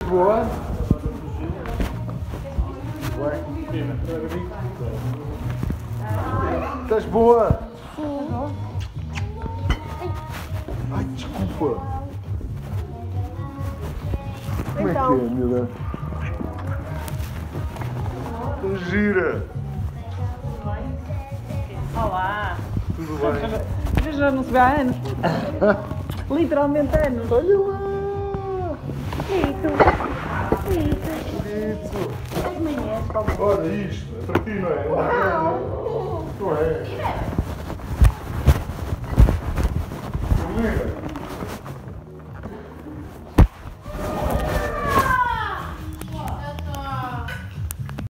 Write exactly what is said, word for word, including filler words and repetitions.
boa? Estás boa? Ai, desculpa. Como é que é, miúda? Gira. Olá. Tudo bem? Já não se vê há anos. Literalmente anos. Olha lá. Bonito. Bonito. As manhãs, como Olha isto, é para ti, não é?